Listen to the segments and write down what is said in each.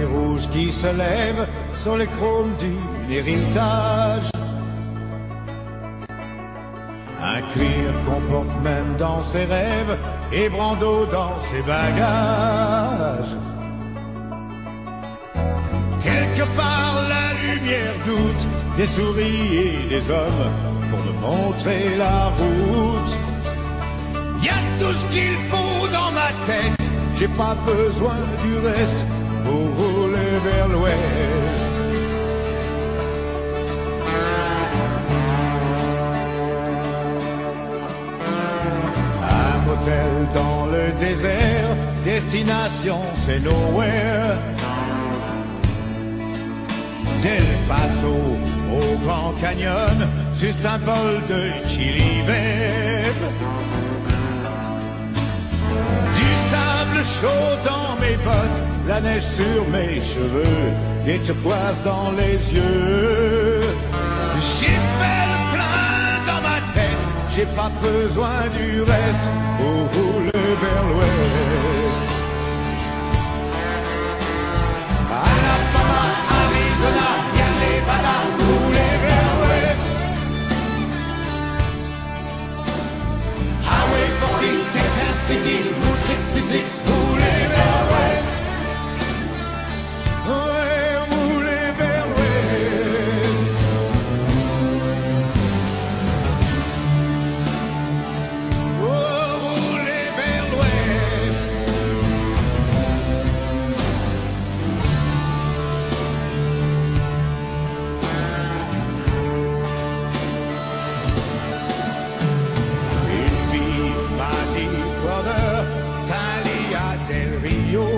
rouge qui se lève sur les chromes du héritage. Un cuir qu'on porte même dans ses rêves et Brando dans ses bagages. Quelque part la lumière doute des souris et des hommes pour me montrer la route. Y a tout ce qu'il faut dans ma tête, j'ai pas besoin du reste pour rouler vers l'ouest. Un motel dans le désert, destination c'est nowhere. Del Paso au Grand Canyon, juste un bol de chili vert. Du sable chaud dans mes bottes, la neige sur mes cheveux, des turquoises dans les yeux. J'ai fait le plein dans ma tête, j'ai pas besoin du reste pour rouler vers l'ouest. Alabama, Arizona, y'a les Nevada, rouler vers l'ouest. Highway 14, Texas City, Route 66, rouler vers l'ouest. Ouais, rouler vers l'ouest. Oh, rouler vers l'ouest. Une fille m'a dit, brother, Talia del Rio.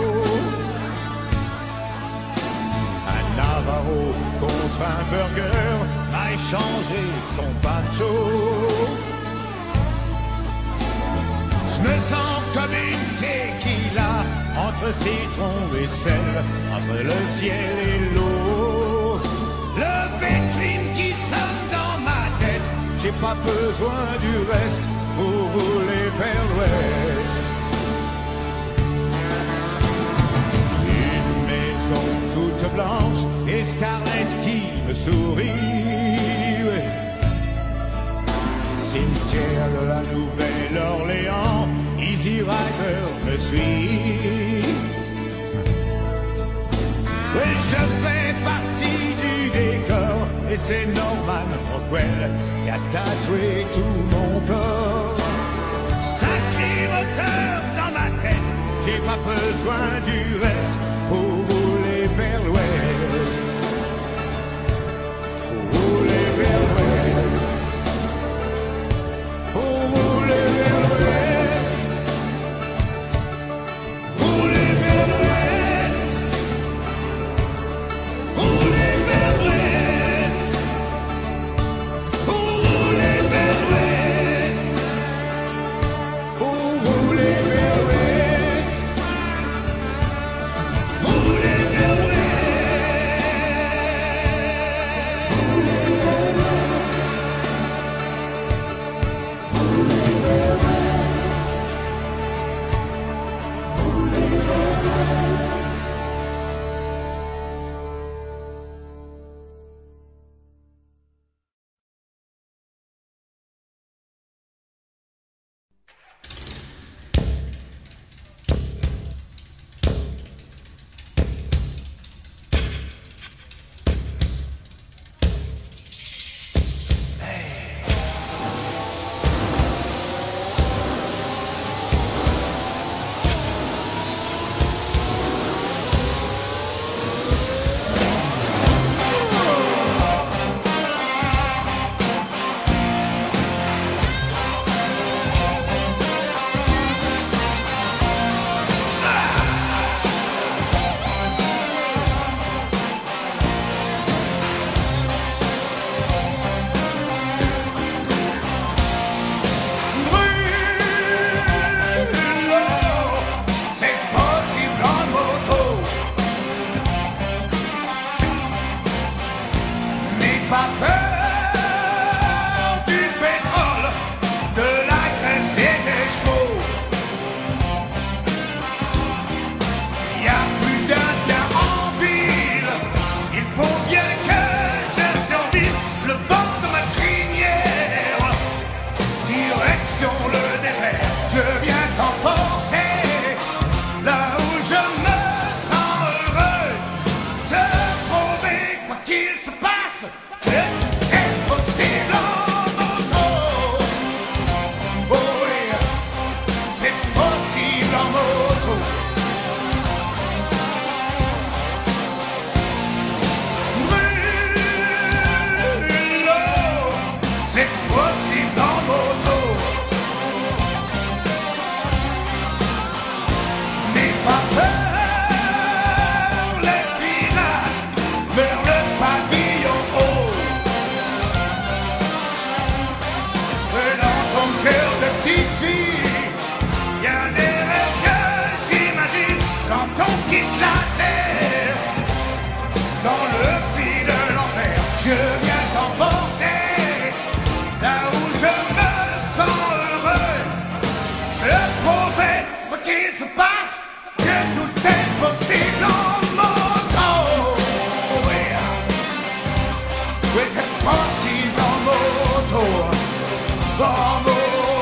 Un Navarro contre un burger m'a échangé son pancho. Je me sens comme une tequila entre citron et sel, entre le ciel et l'eau. Le vitrine qui sonne dans ma tête, j'ai pas besoin du reste pour rouler vers l'ouest. Une maison toute blanche et Scarlett qui me sourit. Ouais. Cimetière de la Nouvelle-Orléans, Easy Rider me suit. Oui, je fais partie du décor et c'est Norman Rockwell qui a tatoué tout mon corps. Sacré moteur dans ma tête, j'ai pas besoin du reste pour rouler vers l'ouest. Pour rouler vers l'ouest. Pour rouler vers l'ouest. Rouler vers l'ouest. Rouler vers l'ouest. Pour rouler vers l'ouest. Pour rouler vers l'ouest. Rouler vers l'ouest. quitte la terre, dans le pays de l'enfer, je viens t'emporter là où je me sens heureux. Je promets, quoi qu'il se passe, que tout est possible en moto. Oui, c'est possible en moto. En moto.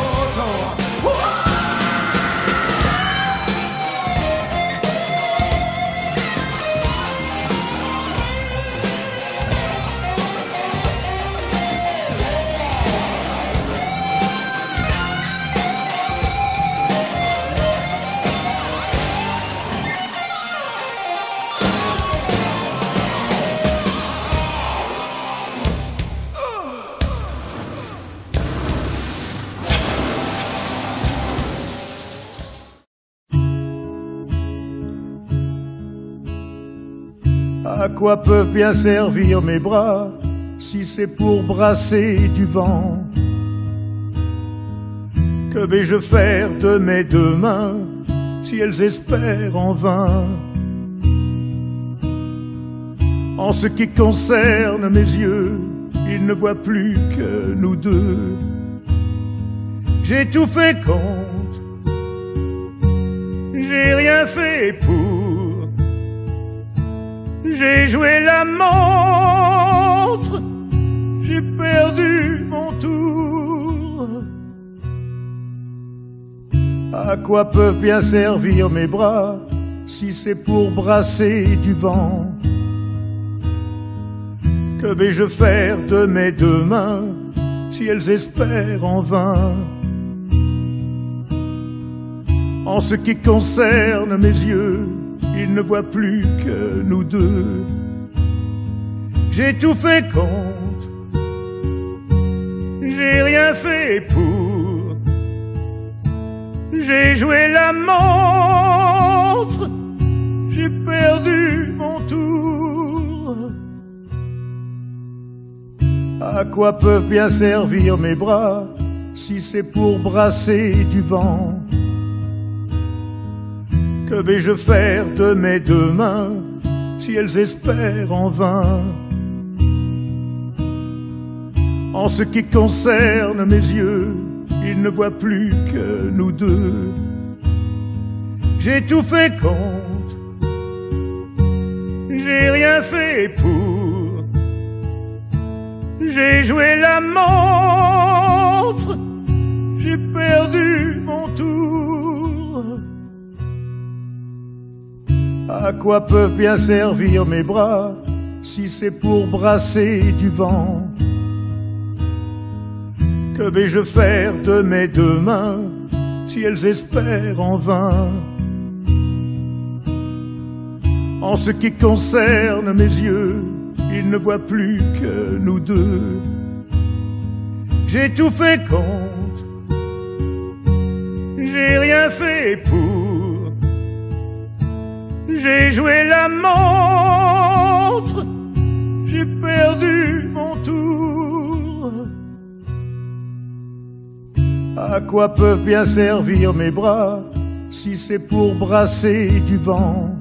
À quoi peuvent bien servir mes bras si c'est pour brasser du vent? Que vais-je faire de mes deux mains si elles espèrent en vain? En ce qui concerne mes yeux, ils ne voient plus que nous deux. J'ai tout fait contre, j'ai rien fait pour. J'ai joué la montre, j'ai perdu mon tour. À quoi peuvent bien servir mes bras si c'est pour brasser du vent? Que vais-je faire de mes deux mains si elles espèrent en vain? En ce qui concerne mes yeux, ils ne voient plus que nous deux. J'ai tout fait contre, j'ai rien fait pour. J'ai joué la montre, j'ai perdu mon tour. À quoi peuvent bien servir mes bras si c'est pour brasser du vent? Que vais-je faire de mes deux mains si elles espèrent en vain? En ce qui concerne mes yeux, ils ne voient plus que nous deux. J'ai tout fait contre, j'ai rien fait pour. J'ai joué la montre, j'ai perdu mon tour. À quoi peuvent bien servir mes bras si c'est pour brasser du vent? Que vais-je faire de mes deux mains si elles espèrent en vain? En ce qui concerne mes yeux, ils ne voient plus que nous deux. J'ai tout fait contre, j'ai rien fait pour. J'ai joué la montre, j'ai perdu mon tour. À quoi peuvent bien servir mes bras si c'est pour brasser du vent?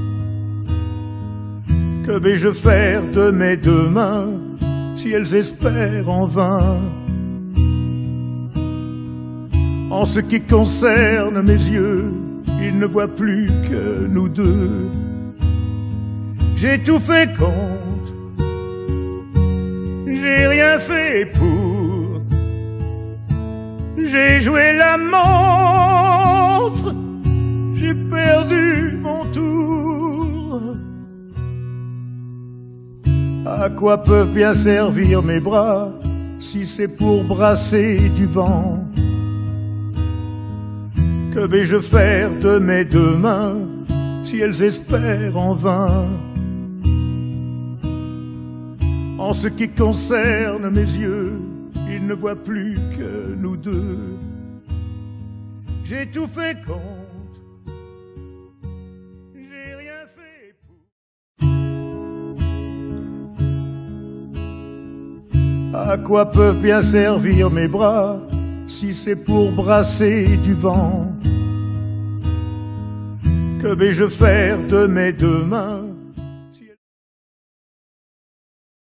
Que vais-je faire de mes deux mains si elles espèrent en vain? En ce qui concerne mes yeux, ils ne voient plus que nous deux. J'ai tout fait contre, j'ai rien fait pour. J'ai joué la montre, j'ai perdu mon tour. À quoi peuvent bien servir mes bras si c'est pour brasser du vent? Que vais-je faire de mes deux mains si elles espèrent en vain? En ce qui concerne mes yeux, ils ne voient plus que nous deux. J'ai tout fait contre, j'ai rien fait pour. À quoi peuvent bien servir mes bras si c'est pour brasser du vent? Que vais-je faire de mes deux mains?